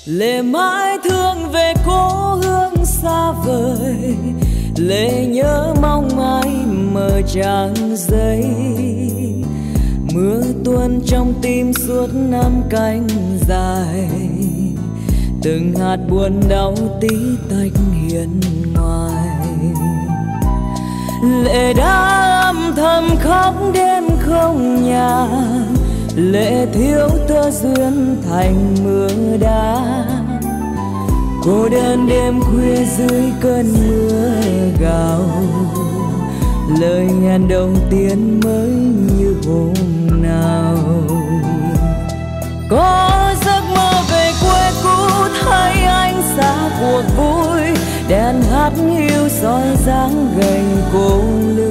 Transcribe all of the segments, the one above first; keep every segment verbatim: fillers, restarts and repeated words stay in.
lệ mãi thương về cố hương xa vời, lệ nhớ mong mãi mờ trăng giấy. Mưa tuôn trong tim suốt năm cánh dài, từng hạt buồn đau tí tách hiền ngoài. Lệ đã âm thầm khóc đêm không nhà, lệ thiếu tơ duyên thành mưa đá. Cô đơn đêm khuya dưới cơn mưa gào, lời hẹn đầu tiên mới như hôm nào. Có giấc mơ về quê cũ thấy anh xa cuộc vui, đèn hát hiu soi dáng gầy cô lữ.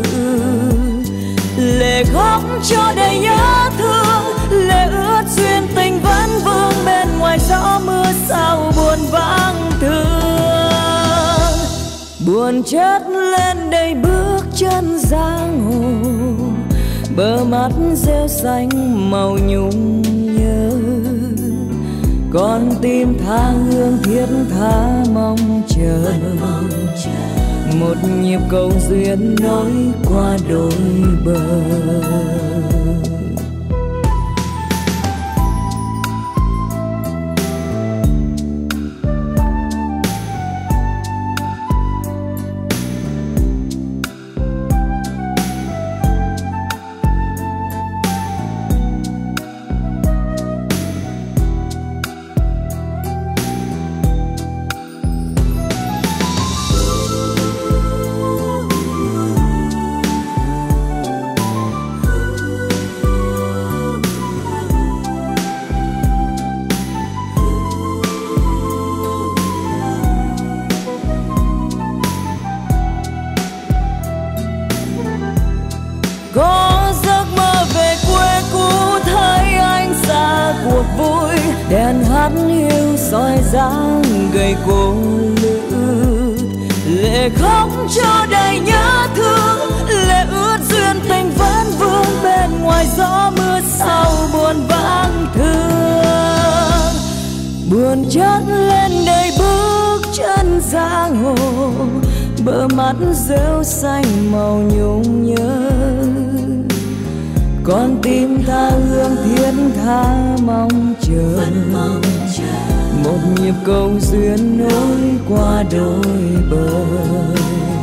Lệ khóc cho đầy nhớ thương, lệ ướt duyên tình vẫn vương bên ngoài gió mưa sao buồn vắng thương. Buồn chất lên đầy bước chân giang hồ, bờ mắt rêu xanh màu nhung nhớ. Con tim tha hương thiết tha mong chờ, một nhịp cầu duyên nối qua đôi bờ. Có giấc mơ về quê cũ thấy anh xa cuộc vui, đèn hát hiu soi dáng gầy cô lữ. Lệ khóc cho đầy nhớ thương, lệ ướt duyên tình vẫn vương bên ngoài gió mưa sau buồn vắng thương. Buồn chất lên đầy bước chân giang hồ, bờ mắt rêu xanh màu nhung nhớ. Con tim tha hương thiết tha mong chờ, một nhịp cầu duyên nối qua đôi bờ.